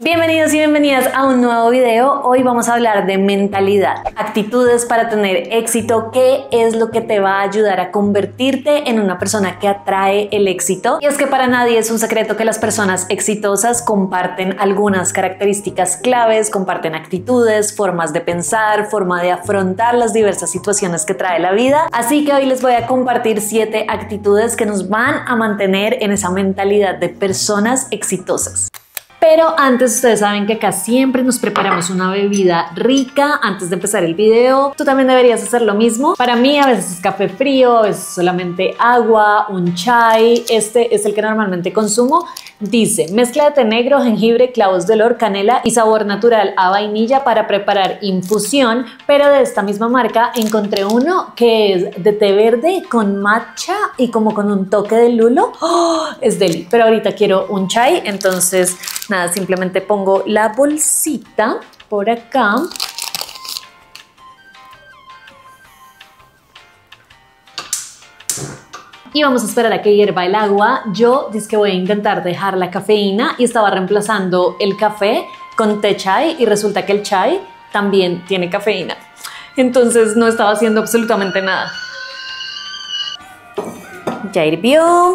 Bienvenidos y bienvenidas a un nuevo video. Hoy vamos a hablar de mentalidad, actitudes para tener éxito, qué es lo que te va a ayudar a convertirte en una persona que atrae el éxito. Y es que para nadie es un secreto que las personas exitosas comparten algunas características claves, comparten actitudes, formas de pensar, forma de afrontar las diversas situaciones que trae la vida. Así que hoy les voy a compartir 7 actitudes que nos van a mantener en esa mentalidad de personas exitosas. Pero antes, ustedes saben que acá siempre nos preparamos una bebida rica antes de empezar el video. Tú también deberías hacer lo mismo. Para mí a veces es café frío, a veces solamente agua, un chai. Este es el que normalmente consumo. Dice, mezcla de té negro, jengibre, clavos de olor, canela y sabor natural a vainilla para preparar infusión. Pero de esta misma marca encontré uno que es de té verde con matcha y como con un toque de lulo. ¡Oh! Es deli. Pero ahorita quiero un chai, entonces nada, simplemente pongo la bolsita por acá. Y vamos a esperar a que hierva el agua. Yo que voy a intentar dejar la cafeína y estaba reemplazando el café con té chai y resulta que el chai también tiene cafeína. Entonces no estaba haciendo absolutamente nada. Ya hirvió.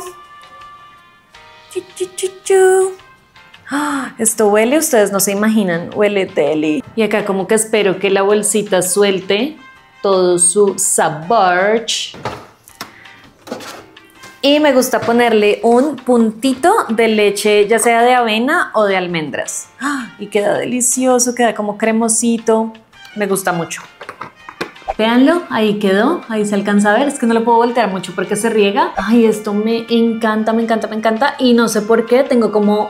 Esto huele, ustedes no se imaginan, huele deli. Y acá como que espero que la bolsita suelte todo su sabor. Y me gusta ponerle un puntito de leche, ya sea de avena o de almendras. Y queda delicioso, queda como cremosito. Me gusta mucho. Véanlo, ahí quedó, ahí se alcanza a ver, es que no lo puedo voltear mucho porque se riega. Ay, esto me encanta, me encanta, me encanta. Y no sé por qué, tengo como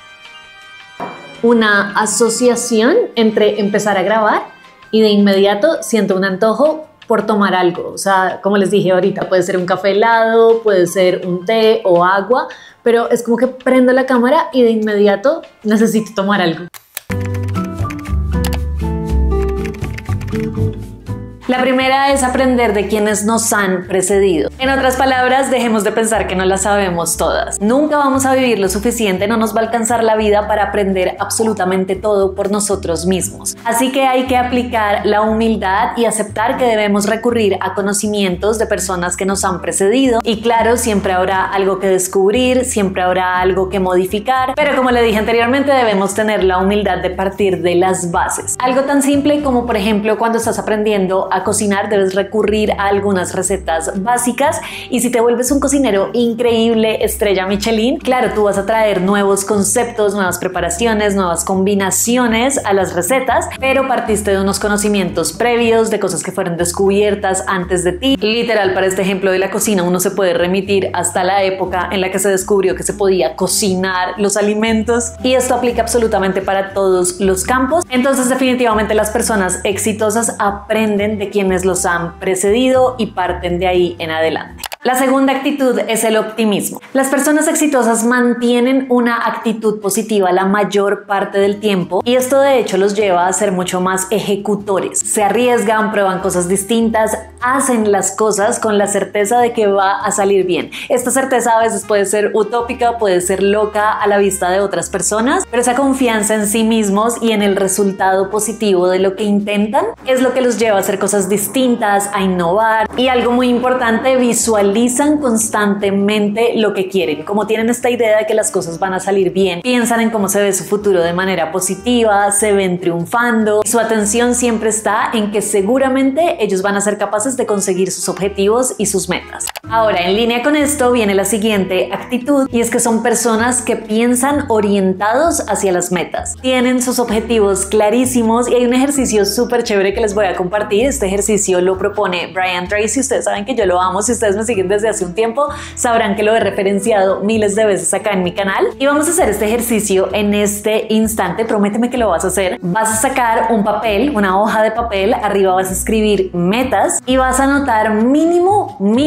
una asociación entre empezar a grabar y de inmediato siento un antojo por tomar algo. O sea, como les dije ahorita, puede ser un café helado, puede ser un té o agua, pero es como que prendo la cámara y de inmediato necesito tomar algo. La primera es aprender de quienes nos han precedido. En otras palabras, dejemos de pensar que no las sabemos todas. Nunca vamos a vivir lo suficiente, no nos va a alcanzar la vida para aprender absolutamente todo por nosotros mismos. Así que hay que aplicar la humildad y aceptar que debemos recurrir a conocimientos de personas que nos han precedido. Y claro, siempre habrá algo que descubrir, siempre habrá algo que modificar, pero como le dije anteriormente, debemos tener la humildad de partir de las bases. Algo tan simple como, por ejemplo, cuando estás aprendiendo a cocinar, debes recurrir a algunas recetas básicas, y si te vuelves un cocinero increíble, estrella Michelin, claro, tú vas a traer nuevos conceptos, nuevas preparaciones, nuevas combinaciones a las recetas, pero partiste de unos conocimientos previos, de cosas que fueron descubiertas antes de ti. Literal, para este ejemplo de la cocina, uno se puede remitir hasta la época en la que se descubrió que se podía cocinar los alimentos, y esto aplica absolutamente para todos los campos. Entonces, definitivamente las personas exitosas aprenden de quienes los han precedido y parten de ahí en adelante. La segunda actitud es el optimismo. Las personas exitosas mantienen una actitud positiva la mayor parte del tiempo, y esto de hecho los lleva a ser mucho más ejecutores. Se arriesgan, prueban cosas distintas, hacen las cosas con la certeza de que va a salir bien. Esta certeza a veces puede ser utópica, puede ser loca a la vista de otras personas, pero esa confianza en sí mismos y en el resultado positivo de lo que intentan es lo que los lleva a hacer cosas distintas, a innovar. Y algo muy importante, visualizan constantemente lo que quieren. Como tienen esta idea de que las cosas van a salir bien, piensan en cómo se ve su futuro de manera positiva, se ven triunfando. Su atención siempre está en que seguramente ellos van a ser capaces de conseguir sus objetivos y sus metas. Ahora, en línea con esto viene la siguiente actitud, y es que son personas que piensan orientados hacia las metas. Tienen sus objetivos clarísimos, y hay un ejercicio súper chévere que les voy a compartir. Este ejercicio lo propone Brian Tracy. Ustedes saben que yo lo amo. Si ustedes me siguen desde hace un tiempo, sabrán que lo he referenciado miles de veces acá en mi canal. Y vamos a hacer este ejercicio en este instante. Prométeme que lo vas a hacer. Vas a sacar un papel, una hoja de papel. Arriba vas a escribir metas y vas a anotar mínimo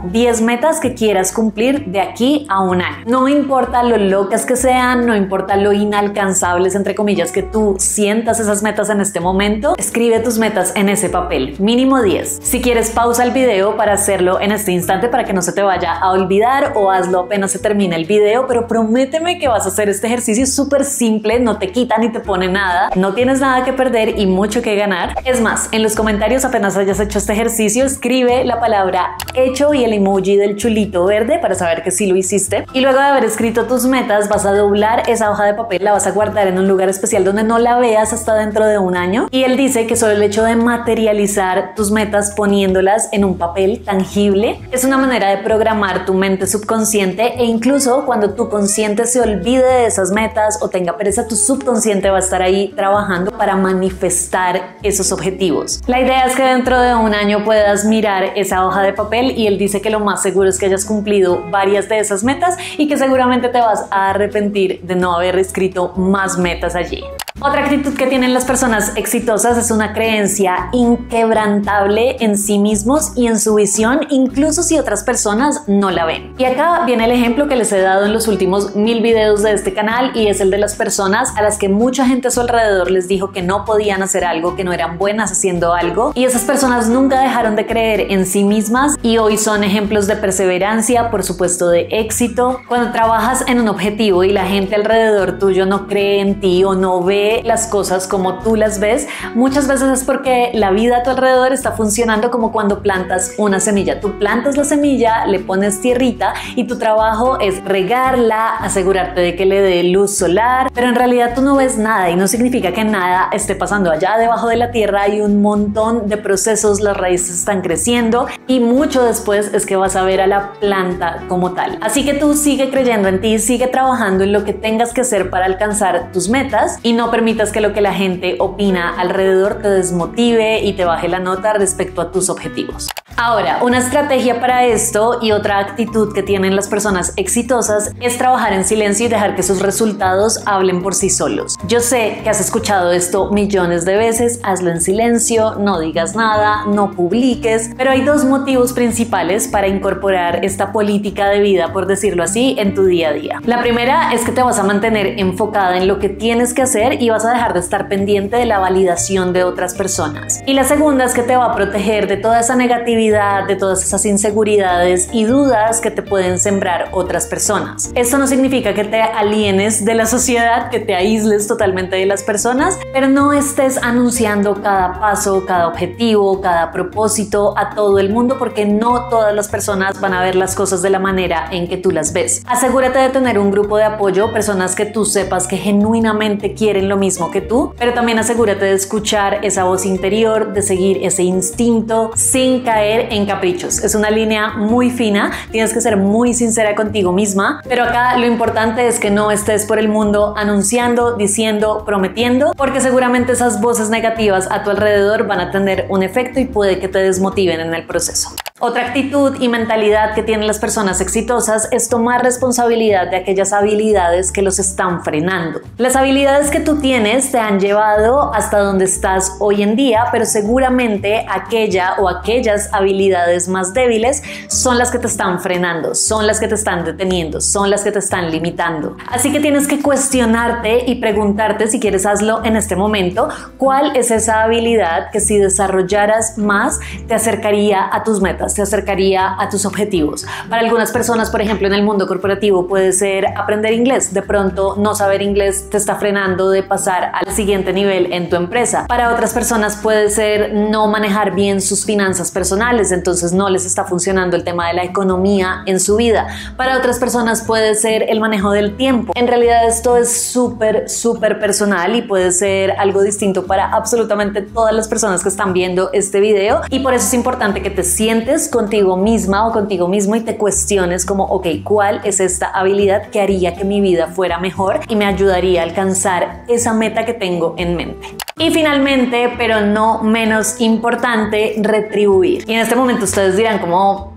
mínimo 10 metas que quieras cumplir de aquí a un año. No importa lo locas que sean, no importa lo inalcanzables, entre comillas, que tú sientas esas metas en este momento, escribe tus metas en ese papel, mínimo 10. Si quieres, pausa el video para hacerlo en este instante para que no se te vaya a olvidar, o hazlo apenas se termine el video, pero prométeme que vas a hacer este ejercicio súper simple, no te quita ni te pone nada, no tienes nada que perder y mucho que ganar. Es más, en los comentarios apenas hayas hecho este ejercicio, escribe la palabra hecho y el emoji del chulito verde para saber que sí lo hiciste. Y luego de haber escrito tus metas, vas a doblar esa hoja de papel, la vas a guardar en un lugar especial donde no la veas hasta dentro de un año. Y él dice que solo el hecho de materializar tus metas poniéndolas en un papel tangible es una manera de programar tu mente subconsciente, e incluso cuando tu consciente se olvide de esas metas o tenga pereza, tu subconsciente va a estar ahí trabajando para manifestar esos objetivos. La idea es que dentro de un año puedas mirar esa hoja de papel y él dice que lo más seguro es que hayas cumplido varias de esas metas y que seguramente te vas a arrepentir de no haber escrito más metas allí. Otra actitud que tienen las personas exitosas es una creencia inquebrantable en sí mismos y en su visión, incluso si otras personas no la ven. Y acá viene el ejemplo que les he dado en los últimos 1000 videos de este canal, y es el de las personas a las que mucha gente a su alrededor les dijo que no podían hacer algo, que no eran buenas haciendo algo, y esas personas nunca dejaron de creer en sí mismas y hoy son ejemplos de perseverancia, por supuesto de éxito. Cuando trabajas en un objetivo y la gente alrededor tuyo no cree en ti o no ve las cosas como tú las ves, muchas veces es porque la vida a tu alrededor está funcionando como cuando plantas una semilla. Tú plantas la semilla, le pones tierrita y tu trabajo es regarla, asegurarte de que le dé luz solar, pero en realidad tú no ves nada y no significa que nada esté pasando. Allá debajo de la tierra hay un montón de procesos, las raíces están creciendo y mucho después es que vas a ver a la planta como tal. Así que tú sigue creyendo en ti, sigue trabajando en lo que tengas que hacer para alcanzar tus metas y no permitas que lo que la gente opina alrededor te desmotive y te baje la nota respecto a tus objetivos. Ahora, una estrategia para esto y otra actitud que tienen las personas exitosas es trabajar en silencio y dejar que sus resultados hablen por sí solos. Yo sé que has escuchado esto millones de veces: hazlo en silencio, no digas nada, no publiques, pero hay dos motivos principales para incorporar esta política de vida, por decirlo así, en tu día a día. La primera es que te vas a mantener enfocada en lo que tienes que hacer y vas a dejar de estar pendiente de la validación de otras personas. Y la segunda es que te va a proteger de toda esa negatividad, de todas esas inseguridades y dudas que te pueden sembrar otras personas. Esto no significa que te alienes de la sociedad, que te aísles totalmente de las personas, pero no estés anunciando cada paso, cada objetivo, cada propósito a todo el mundo, porque no todas las personas van a ver las cosas de la manera en que tú las ves. Asegúrate de tener un grupo de apoyo, personas que tú sepas que genuinamente quieren lo mismo que tú, pero también asegúrate de escuchar esa voz interior, de seguir ese instinto sin caer en caprichos. Es una línea muy fina, tienes que ser muy sincera contigo misma, pero acá lo importante es que no estés por el mundo anunciando, diciendo, prometiendo, porque seguramente esas voces negativas a tu alrededor van a tener un efecto y puede que te desmotiven en el proceso. Otra actitud y mentalidad que tienen las personas exitosas es tomar responsabilidad de aquellas habilidades que los están frenando. Las habilidades que tú tienes te han llevado hasta donde estás hoy en día, pero seguramente aquella o aquellas habilidades más débiles son las que te están frenando, son las que te están deteniendo, son las que te están limitando. Así que tienes que cuestionarte y preguntarte, si quieres hazlo en este momento, cuál es esa habilidad que si desarrollaras más te acercaría a tus metas, te acercaría a tus objetivos. Para algunas personas, por ejemplo, en el mundo corporativo puede ser aprender inglés. De pronto no saber inglés te está frenando de pasar al siguiente nivel en tu empresa. Para otras personas puede ser no manejar bien sus finanzas personales, entonces no les está funcionando el tema de la economía en su vida. Para otras personas puede ser el manejo del tiempo. En realidad esto es súper personal y puede ser algo distinto para absolutamente todas las personas que están viendo este video, y por eso es importante que te sientes contigo misma o contigo mismo y te cuestiones como, ok, ¿cuál es esta habilidad que haría que mi vida fuera mejor y me ayudaría a alcanzar esa meta que tengo en mente? Y finalmente, pero no menos importante, retribuir. Y en este momento ustedes dirán como,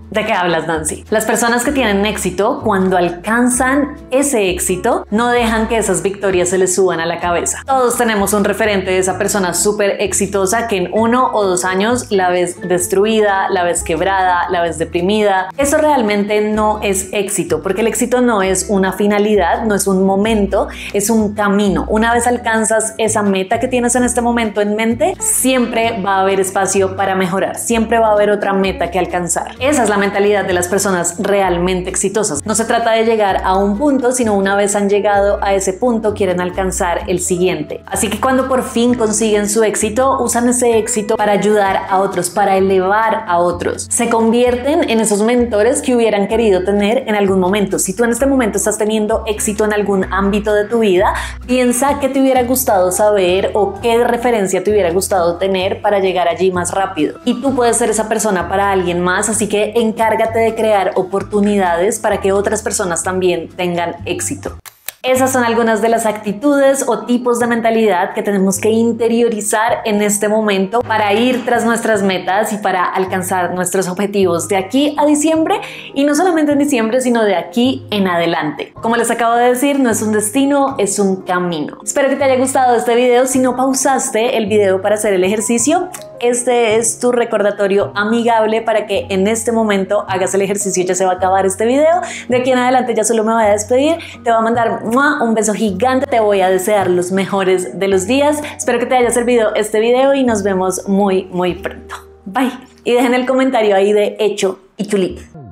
¿De qué hablas, Nancy? Las personas que tienen éxito, cuando alcanzan ese éxito, no dejan que esas victorias se les suban a la cabeza. Todos tenemos un referente de esa persona súper exitosa que en 1 o 2 años la ves destruida, la ves quebrada, la ves deprimida. Eso realmente no es éxito, porque el éxito no es una finalidad, no es un momento, es un camino. Una vez alcanzas esa meta que tienes en este momento en mente, siempre va a haber espacio para mejorar, siempre va a haber otra meta que alcanzar. Esa es la mentalidad de las personas realmente exitosas. No se trata de llegar a un punto, sino una vez han llegado a ese punto, quieren alcanzar el siguiente. Así que cuando por fin consiguen su éxito, usan ese éxito para ayudar a otros, para elevar a otros. Se convierten en esos mentores que hubieran querido tener en algún momento. Si tú en este momento estás teniendo éxito en algún ámbito de tu vida, piensa qué te hubiera gustado saber o qué referencia te hubiera gustado tener para llegar allí más rápido. Y tú puedes ser esa persona para alguien más, así que encárgate de crear oportunidades para que otras personas también tengan éxito. Esas son algunas de las actitudes o tipos de mentalidad que tenemos que interiorizar en este momento para ir tras nuestras metas y para alcanzar nuestros objetivos de aquí a diciembre, y no solamente en diciembre, sino de aquí en adelante. Como les acabo de decir, no es un destino, es un camino. Espero que te haya gustado este video. Si no pausaste el video para hacer el ejercicio, este es tu recordatorio amigable para que en este momento hagas el ejercicio. Ya se va a acabar este video. De aquí en adelante ya solo me voy a despedir. Te voy a mandar un beso gigante. Te voy a desear los mejores de los días. Espero que te haya servido este video y nos vemos muy pronto. Bye. Y dejen el comentario ahí de hecho y chulito.